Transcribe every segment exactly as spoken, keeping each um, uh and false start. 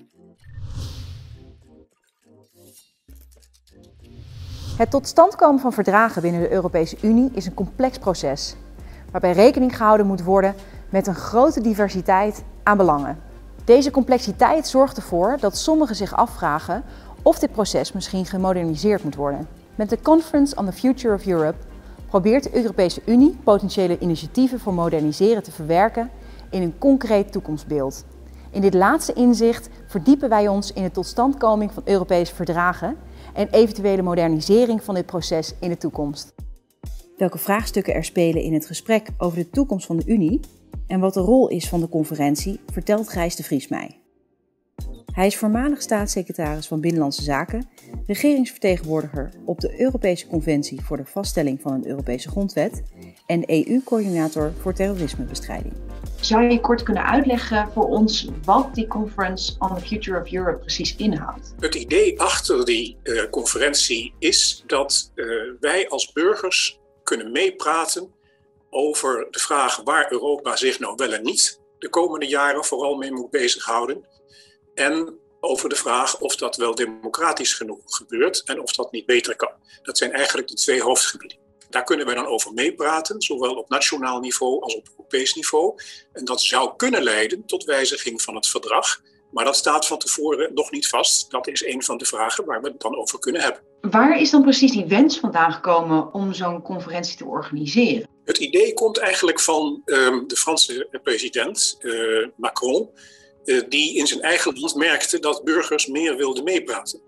Het tot stand komen van verdragen binnen de Europese Unie is een complex proces, waarbij rekening gehouden moet worden met een grote diversiteit aan belangen. Deze complexiteit zorgt ervoor dat sommigen zich afvragen of dit proces misschien gemoderniseerd moet worden. Met de Conference on the Future of Europe probeert de Europese Unie potentiële initiatieven voor moderniseren te verwerken in een concreet toekomstbeeld. In dit laatste inzicht verdiepen wij ons in de totstandkoming van Europese verdragen en eventuele modernisering van dit proces in de toekomst. Welke vraagstukken er spelen in het gesprek over de toekomst van de Unie en wat de rol is van de conferentie, vertelt Gijs de Vries mij. Hij is voormalig staatssecretaris van Binnenlandse Zaken, regeringsvertegenwoordiger op de Europese Conventie voor de vaststelling van een Europese grondwet en E U-coördinator voor terrorismebestrijding. Zou je kort kunnen uitleggen voor ons wat die Conference on the Future of Europe precies inhoudt? Het idee achter die uh, conferentie is dat uh, wij als burgers kunnen meepraten over de vraag waar Europa zich nou wel en niet de komende jaren vooral mee moet bezighouden. En over de vraag of dat wel democratisch genoeg gebeurt en of dat niet beter kan. Dat zijn eigenlijk de twee hoofdgebieden. Daar kunnen wij dan over meepraten, zowel op nationaal niveau als op Europees niveau. En dat zou kunnen leiden tot wijziging van het verdrag. Maar dat staat van tevoren nog niet vast. Dat is een van de vragen waar we het dan over kunnen hebben. Waar is dan precies die wens vandaan gekomen om zo'n conferentie te organiseren? Het idee komt eigenlijk van um, de Franse president uh, Macron, uh, die in zijn eigen land merkte dat burgers meer wilden meepraten.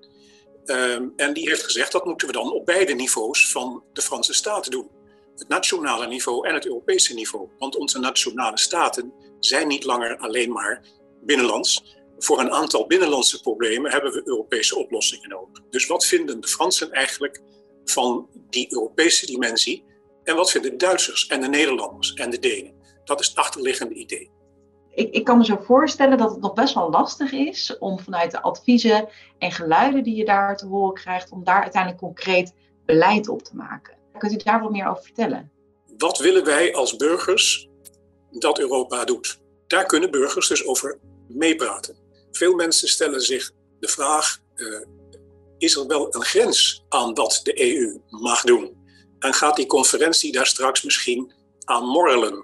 Um, en die heeft gezegd dat moeten we dan op beide niveaus van de Franse staat doen. Het nationale niveau en het Europese niveau. Want onze nationale staten zijn niet langer alleen maar binnenlands. Voor een aantal binnenlandse problemen hebben we Europese oplossingen nodig. Dus wat vinden de Fransen eigenlijk van die Europese dimensie? En wat vinden de Duitsers en de Nederlanders en de Denen? Dat is het achterliggende idee. Ik, ik kan me zo voorstellen dat het nog best wel lastig is om vanuit de adviezen en geluiden die je daar te horen krijgt, om daar uiteindelijk concreet beleid op te maken. Kunt u daar wat meer over vertellen? Wat willen wij als burgers dat Europa doet? Daar kunnen burgers dus over meepraten. Veel mensen stellen zich de vraag, uh, is er wel een grens aan wat de E U mag doen? En gaat die conferentie daar straks misschien aan morrelen?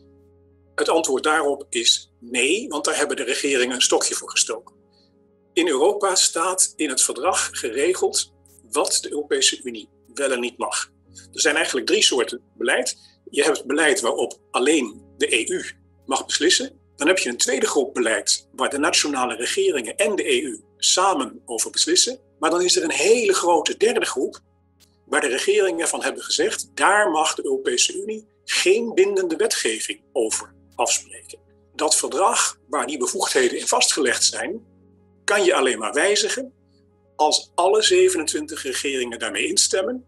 Het antwoord daarop is nee, want daar hebben de regeringen een stokje voor gestoken. In Europa staat in het verdrag geregeld wat de Europese Unie wel en niet mag. Er zijn eigenlijk drie soorten beleid. Je hebt beleid waarop alleen de E U mag beslissen. Dan heb je een tweede groep beleid waar de nationale regeringen en de E U samen over beslissen. Maar dan is er een hele grote derde groep waar de regeringen van hebben gezegd, daar mag de Europese Unie geen bindende wetgeving over afspreken. Dat verdrag waar die bevoegdheden in vastgelegd zijn, kan je alleen maar wijzigen als alle zevenentwintig regeringen daarmee instemmen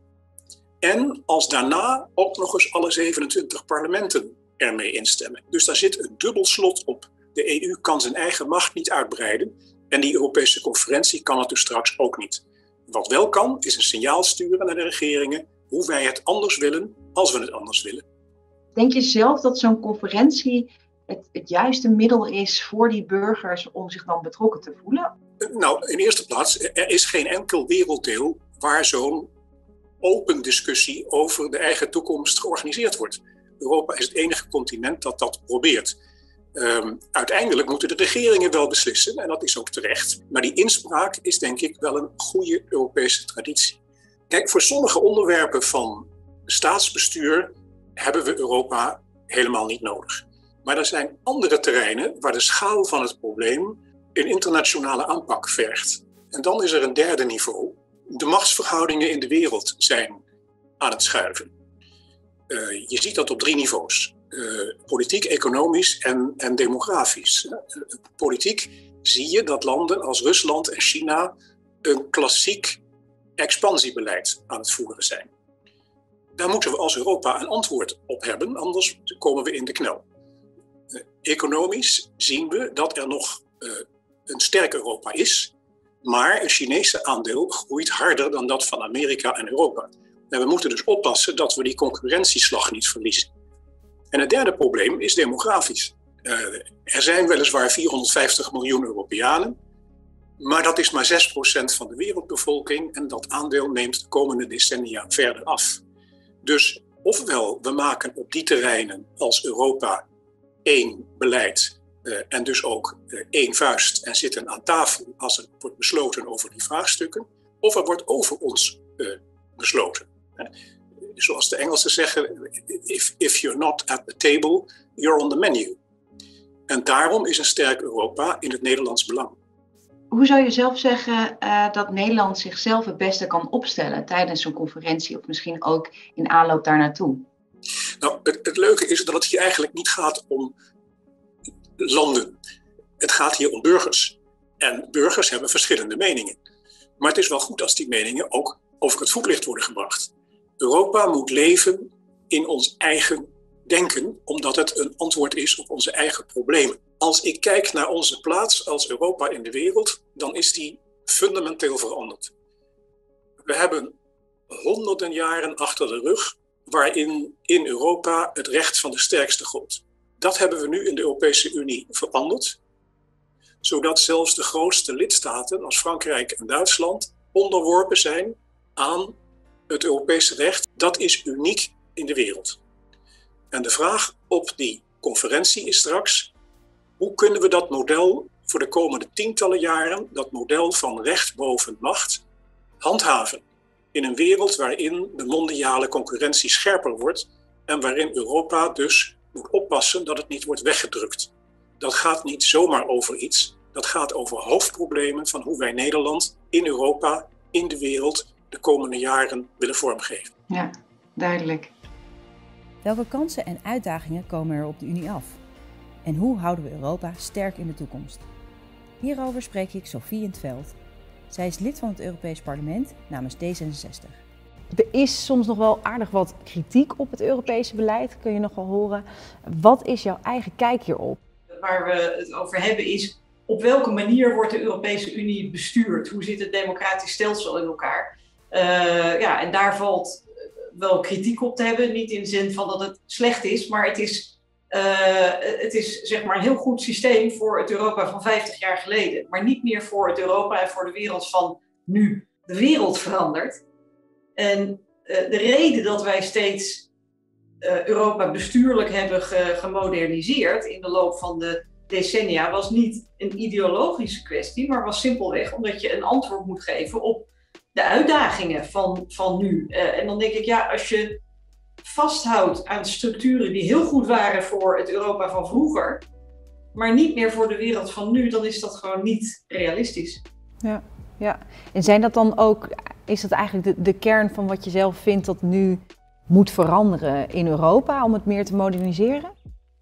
en als daarna ook nog eens alle zevenentwintig parlementen ermee instemmen. Dus daar zit een dubbel slot op. De E U kan zijn eigen macht niet uitbreiden en die Europese conferentie kan het dus straks ook niet. Wat wel kan, is een signaal sturen naar de regeringen hoe wij het anders willen als we het anders willen. Denk je zelf dat zo'n conferentie het, het juiste middel is voor die burgers om zich dan betrokken te voelen? Nou, in de eerste plaats, er is geen enkel werelddeel waar zo'n open discussie over de eigen toekomst georganiseerd wordt. Europa is het enige continent dat dat probeert. Um, uiteindelijk moeten de regeringen wel beslissen, en dat is ook terecht. Maar die inspraak is denk ik wel een goede Europese traditie. Kijk, voor sommige onderwerpen van staatsbestuur hebben we Europa helemaal niet nodig. Maar er zijn andere terreinen waar de schaal van het probleem een internationale aanpak vergt. En dan is er een derde niveau. De machtsverhoudingen in de wereld zijn aan het schuiven. Uh, je ziet dat op drie niveaus. Uh, politiek, economisch en, en demografisch. Uh, politiek zie je dat landen als Rusland en China een klassiek expansiebeleid aan het voeren zijn. Daar moeten we als Europa een antwoord op hebben, anders komen we in de knel. Uh, economisch zien we dat er nog uh, een sterk Europa is, maar het Chinese aandeel groeit harder dan dat van Amerika en Europa. En we moeten dus oppassen dat we die concurrentieslag niet verliezen. En het derde probleem is demografisch. Uh, er zijn weliswaar vierhonderdvijftig miljoen Europeanen, Maar dat is maar zes procent van de wereldbevolking en dat aandeel neemt de komende decennia verder af. Dus ofwel we maken op die terreinen als Europa één beleid uh, en dus ook uh, één vuist en zitten aan tafel als er wordt besloten over die vraagstukken, of er wordt over ons uh, besloten. Uh, zoals de Engelsen zeggen, if, if you're not at the table, you're on the menu. En daarom is een sterk Europa in het Nederlands belang. Hoe zou je zelf zeggen uh, dat Nederland zichzelf het beste kan opstellen tijdens zo'n conferentie of misschien ook in aanloop daar naartoe? Nou, het, het leuke is dat het hier eigenlijk niet gaat om landen. Het gaat hier om burgers. En burgers hebben verschillende meningen. Maar het is wel goed als die meningen ook over het voetlicht worden gebracht. Europa moet leven in ons eigen denken, omdat het een antwoord is op onze eigen problemen. Als ik kijk naar onze plaats als Europa in de wereld, dan is die fundamenteel veranderd. We hebben honderden jaren achter de rug waarin in Europa het recht van de sterkste gold. Dat hebben we nu in de Europese Unie veranderd, zodat zelfs de grootste lidstaten als Frankrijk en Duitsland onderworpen zijn aan het Europese recht. Dat is uniek in de wereld. En de vraag op die conferentie is straks: hoe kunnen we dat model voor de komende tientallen jaren, dat model van recht boven macht, handhaven in een wereld waarin de mondiale concurrentie scherper wordt en waarin Europa dus moet oppassen dat het niet wordt weggedrukt. Dat gaat niet zomaar over iets, dat gaat over hoofdproblemen van hoe wij Nederland in Europa, in de wereld, de komende jaren willen vormgeven. Ja, duidelijk. Welke kansen en uitdagingen komen er op de Unie af? En hoe houden we Europa sterk in de toekomst? Hierover spreek ik Sophie in 't Veld. Zij is lid van het Europees Parlement namens D zesenzestig. Er is soms nog wel aardig wat kritiek op het Europese beleid, kun je nog wel horen. Wat is jouw eigen kijk hierop? Waar we het over hebben is, op welke manier wordt de Europese Unie bestuurd? Hoe zit het democratisch stelsel in elkaar? Uh, ja, en daar valt wel kritiek op te hebben. Niet in de zin van dat het slecht is, maar het is, uh, het is zeg maar een heel goed systeem voor het Europa van vijftig jaar geleden. Maar niet meer voor het Europa en voor de wereld van nu. De wereld verandert. En uh, de reden dat wij steeds uh, Europa bestuurlijk hebben ge- gemoderniseerd in de loop van de decennia was niet een ideologische kwestie, maar was simpelweg omdat je een antwoord moet geven op de uitdagingen van, van nu. Uh, en dan denk ik, ja, als je vasthoudt aan structuren die heel goed waren voor het Europa van vroeger, maar niet meer voor de wereld van nu, dan is dat gewoon niet realistisch. Ja, ja. En zijn dat dan ook, is dat eigenlijk de, de kern van wat je zelf vindt dat nu moet veranderen in Europa om het meer te moderniseren?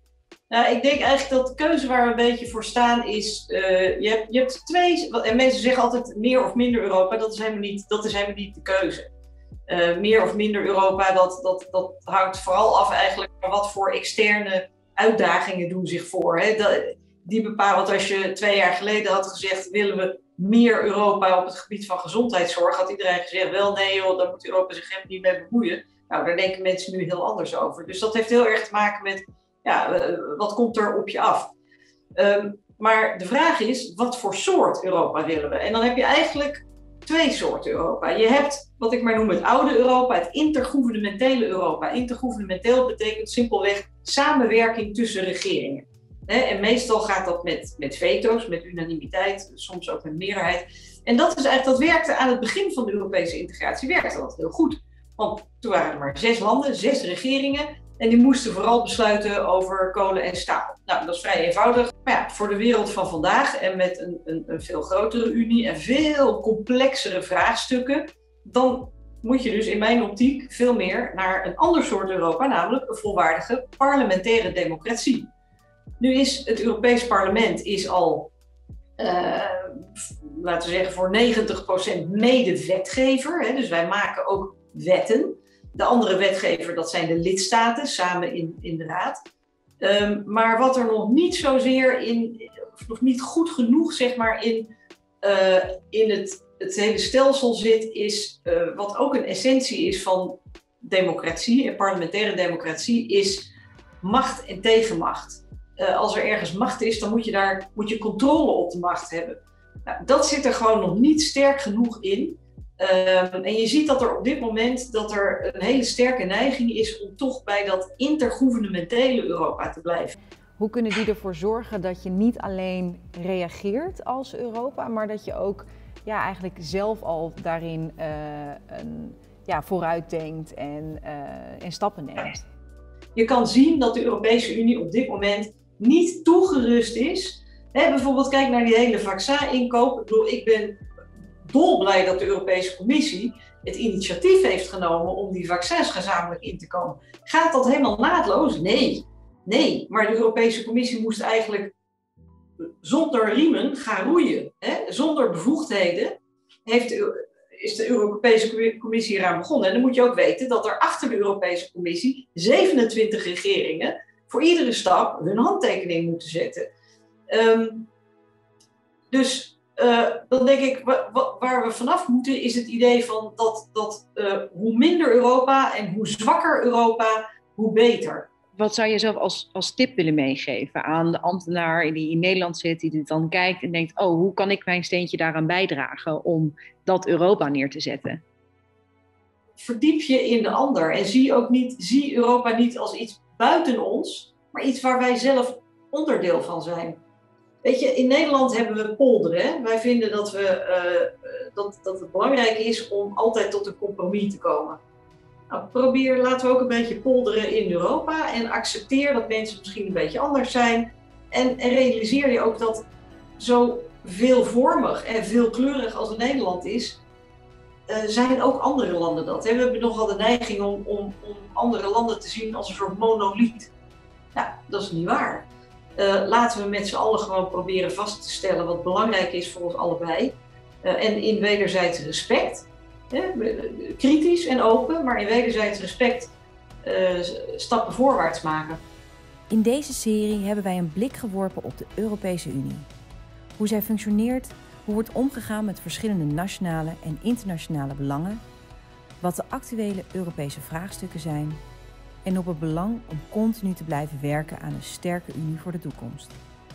Nou, ik denk eigenlijk dat de keuze waar we een beetje voor staan is, uh, je, hebt, je hebt twee, en mensen zeggen altijd meer of minder Europa, dat is helemaal niet, dat is helemaal niet de keuze. Uh, meer of minder Europa, dat, dat, dat hangt vooral af eigenlijk van wat voor externe uitdagingen doen zich voor. Hè? Dat, die bepalen, want als je twee jaar geleden had gezegd, willen we meer Europa op het gebied van gezondheidszorg, had iedereen gezegd, wel nee joh, daar moet Europa zich helemaal niet mee bemoeien. Nou, daar denken mensen nu heel anders over. Dus dat heeft heel erg te maken met, ja, uh, wat komt er op je af? Um, maar de vraag is, wat voor soort Europa willen we? En dan heb je eigenlijk twee soorten Europa. Je hebt wat ik maar noem het oude Europa, het intergouvernementele Europa. Intergouvernementeel betekent simpelweg samenwerking tussen regeringen. He, en meestal gaat dat met, met veto's, met unanimiteit, soms ook met meerderheid. En dat is eigenlijk, dat werkte aan het begin van de Europese integratie, werkte dat heel goed. Want toen waren er maar zes landen, zes regeringen. En die moesten vooral besluiten over kolen en staal. Nou, dat is vrij eenvoudig. Maar ja, voor de wereld van vandaag en met een, een, een veel grotere unie en veel complexere vraagstukken, dan moet je dus in mijn optiek veel meer naar een ander soort Europa, namelijk een volwaardige parlementaire democratie. Nu is het Europees Parlement is al, uh, laten we zeggen, voor negentig procent mede-wetgever. Hè, dus wij maken ook wetten. De andere wetgever, dat zijn de lidstaten, samen in, in de Raad. Um, maar wat er nog niet zozeer in, of nog niet goed genoeg, zeg maar, in, uh, in het, het hele stelsel zit, is uh, wat ook een essentie is van democratie en parlementaire democratie, is macht en tegenmacht. Uh, als er ergens macht is, dan moet je daar moet je controle op de macht hebben. Nou, dat zit er gewoon nog niet sterk genoeg in. Um, en je ziet dat er op dit moment dat er een hele sterke neiging is om toch bij dat intergouvernementele Europa te blijven. Hoe kunnen die ervoor zorgen dat je niet alleen reageert als Europa, maar dat je ook ja, eigenlijk zelf al daarin uh, een, ja, vooruit denkt en, uh, en stappen neemt? Je kan zien dat de Europese Unie op dit moment niet toegerust is. He, bijvoorbeeld kijk naar die hele vaccin-inkoop. Ik bedoel, ik ben dolblij dat de Europese Commissie het initiatief heeft genomen om die vaccins gezamenlijk in te komen. Gaat dat helemaal naadloos? Nee. Nee, maar de Europese Commissie moest eigenlijk zonder riemen gaan roeien. Hè? Zonder bevoegdheden heeft de, is de Europese Commissie eraan begonnen. En dan moet je ook weten dat er achter de Europese Commissie zevenentwintig regeringen voor iedere stap hun handtekening moeten zetten. Um, dus uh, dan denk ik, wa, wa, waar we vanaf moeten is het idee van dat, dat uh, hoe minder Europa en hoe zwakker Europa, hoe beter. Wat zou je zelf als, als tip willen meegeven aan de ambtenaar die in Nederland zit, die dit dan kijkt en denkt, oh, hoe kan ik mijn steentje daaraan bijdragen om dat Europa neer te zetten? Verdiep je in de ander en zie, ook niet, zie Europa niet als iets buiten ons, maar iets waar wij zelf onderdeel van zijn. Weet je, in Nederland hebben we polderen. Hè? Wij vinden dat, we, uh, dat, dat het belangrijk is om altijd tot een compromis te komen. Nou, probeer, laten we ook een beetje polderen in Europa en accepteer dat mensen misschien een beetje anders zijn. En, en realiseer je ook dat zo veelvormig en veelkleurig als Nederland is, uh, zijn ook andere landen dat. Hè? We hebben nogal de neiging om, om, om andere landen te zien als een soort monoliet. Nou, dat is niet waar. Uh, laten we met z'n allen gewoon proberen vast te stellen wat belangrijk is voor ons allebei. Uh, en in wederzijds respect. Ja, kritisch en open, maar in wederzijds respect uh, stappen voorwaarts maken. In deze serie hebben wij een blik geworpen op de Europese Unie. Hoe zij functioneert, hoe wordt omgegaan met verschillende nationale en internationale belangen, wat de actuele Europese vraagstukken zijn en op het belang om continu te blijven werken aan een sterke Unie voor de toekomst.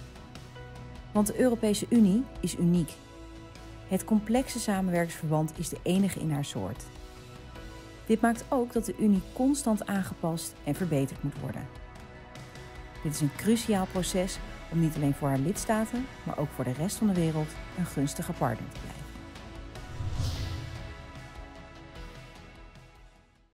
Want de Europese Unie is uniek. Het complexe samenwerkingsverband is de enige in haar soort. Dit maakt ook dat de Unie constant aangepast en verbeterd moet worden. Dit is een cruciaal proces om niet alleen voor haar lidstaten, maar ook voor de rest van de wereld een gunstige partner te blijven.